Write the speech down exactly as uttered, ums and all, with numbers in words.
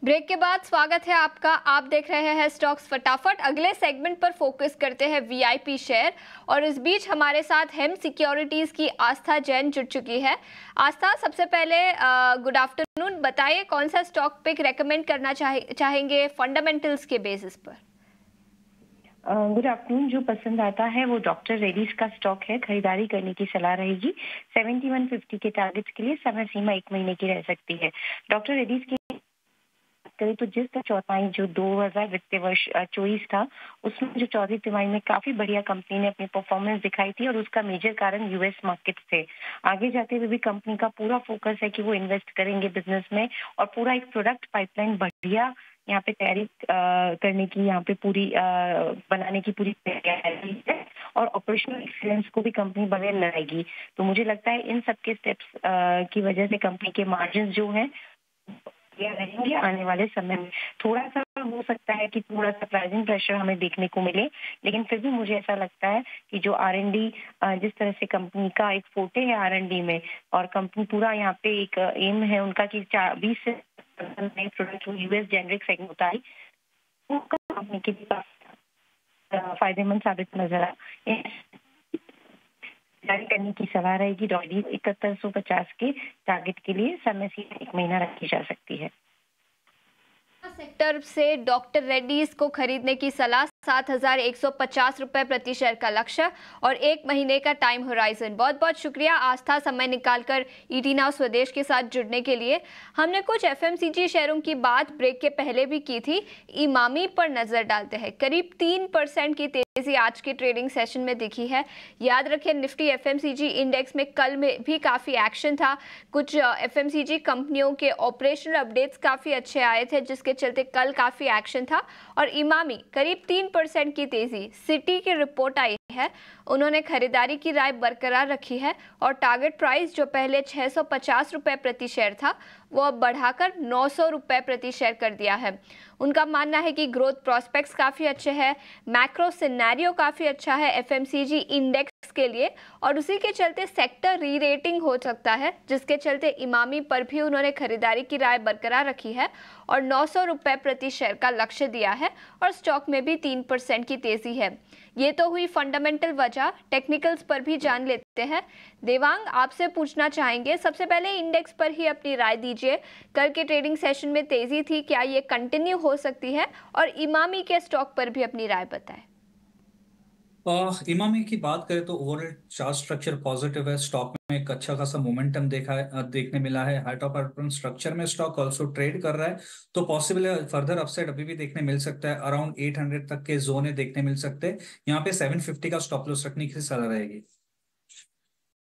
Break के बाद स्वागत है आपका। आप देख रहे हैं स्टॉक्स फटाफट। अगले सेगमेंट पर फोकस करते हैं वीआईपी शेयर, और इस बीच हमारे साथ हेम सिक्योरिटीज की आस्था जैन जुड़ चुकी है। आस्था, सबसे पहले गुड आफ्टरनून। बताइए कौन सा स्टॉक पिक रेकमेंड करना चाहे, चाहेंगे फंडामेंटल्स के बेसिस पर? Good uh, afternoon. जो पसंद आता है वो डॉक्टर रेड्डीज का स्टॉक है, खरीदारी करने की सलाह रहेगी। सेवेंटी वन फिफ्टी के टारगेट्स के लिए समय सीमा एक महीने की रह सकती है। डॉक्टर रेड्डीज की करें तो जिस चौथाई जो दो हज़ार वित्तीय वर्ष चौबीस था, उसमें जो चौथी तिमाही में काफी बढ़िया कंपनी ने अपनी परफॉर्मेंस दिखाई थी, और उसका मेजर कारण यूएस मार्केट थे। आगे जाते हुए भी कंपनी का पूरा फोकस है कि वो इन्वेस्ट करेंगे बिजनेस में, और पूरा एक प्रोडक्ट पाइपलाइन बढ़िया यहाँ पे तैयारी करने की, यहाँ पे पूरी आ, बनाने की पूरी तैयारी है, और ऑपरेशनल एक्सीलेंस को भी कंपनी बगैर लड़ाएगी। तो मुझे लगता है इन सब के स्टेप्स की वजह से कंपनी के मार्जिन जो हैं रहेंगे आने वाले समय में। थोड़ा सा हो सकता है कि थोड़ा सरप्राइजिंग प्रेशर हमें देखने को मिले, लेकिन फिर भी मुझे ऐसा लगता है कि जो आर एन डी, जिस तरह से कंपनी का एक फोटे है आर एन डी में, और कंपनी पूरा यहाँ पे एक एम है उनका कि बीस से नए प्रोडक्ट यूएस जेनरिक सेगमेंट उतारी, उसका कंपनी के लिए फायदेमंद साबित नजर आया। जारी करने की सलाह रहेगी। डॉलर इकहत्तर सौ पचास के टारगेट के लिए समय सीमा एक महीना रखी जा सकती है। सेक्टर से डॉक्टर रेड्डीज को खरीदने की सलाह, सात हजार एक सौ पचास रुपए प्रति शेयर का लक्ष्य और एक महीने का टाइम होराइजन। बहुत बहुत शुक्रिया आस्था, समय निकालकर ईटी नाउ स्वदेश के साथ जुड़ने के लिए। हमने कुछ एफएमसीजी शेयरों की बात ब्रेक के पहले भी की थी। इमामी पर नजर डालते हैं। करीब तीन परसेंट की तेजी आज के ट्रेडिंग सेशन में दिखी है। याद रखें, निफ्टी एफएमसीजी इंडेक्स में कल में भी काफी एक्शन था। कुछ एफएमसीजी कंपनियों के ऑपरेशनल अपडेट्स काफी अच्छे आए थे, जिसके चलते कल काफी एक्शन था, और इमामी करीब तीन परसेंट की तेजी। सिटी की रिपोर्ट आई है, उन्होंने खरीदारी की राय बरकरार रखी है, और टारगेट प्राइस जो पहले छह सौ पचास रुपए प्रति शेयर था, वो अब बढ़ाकर नौ सौ रुपए प्रति शेयर कर दिया है। उनका मानना है कि ग्रोथ प्रोस्पेक्ट्स काफी अच्छे हैं, मैक्रो सिनेरियो काफी अच्छा है एफएमसीजी इंडेक्स के लिए, और उसी के चलते सेक्टर री रेटिंग हो सकता है, जिसके चलते इमामी पर भी उन्होंने खरीदारी की राय बरकरार रखी है और नौ सौ रुपए प्रति शेयर का लक्ष्य दिया है, और स्टॉक में भी तीन परसेंट की तेजी है। ये तो हुई फंडामेंटल वजह। टेक्निकल्स पर भी जान लेते हैं। देवांग, आपसे पूछना चाहेंगे, सबसे पहले इंडेक्स पर ही अपनी राय दीजिए। कल के ट्रेडिंग सेशन में तेजी थी, क्या ये कंटिन्यू हो सकती है? और इमामी के स्टॉक पर भी अपनी राय बताएं। इमामी की बात करें तो ओवरऑल चार्ट स्ट्रक्चर पॉजिटिव है। स्टॉक में एक अच्छा खासा मोमेंटम देखा है, देखने मिला है। हाई टॉप अर्पन स्ट्रक्चर में स्टॉक ऑल्सो ट्रेड कर रहा है, तो पॉसिबल है फर्दर अपसाइड अभी भी देखने मिल सकता है। अराउंड आठ सौ तक के जोन है देखने मिल सकते हैं। यहाँ पे सात सौ पचास का स्टॉप लॉस रखने की सलाह रहेगी।